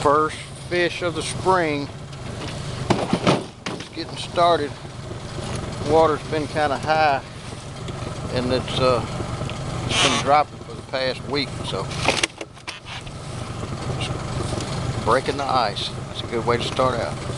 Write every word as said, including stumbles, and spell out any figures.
First fish of the spring. It's getting started. Water's been kind of high, and it's uh, it's been dropping for the past week, so breaking the ice. It's a good way to start out.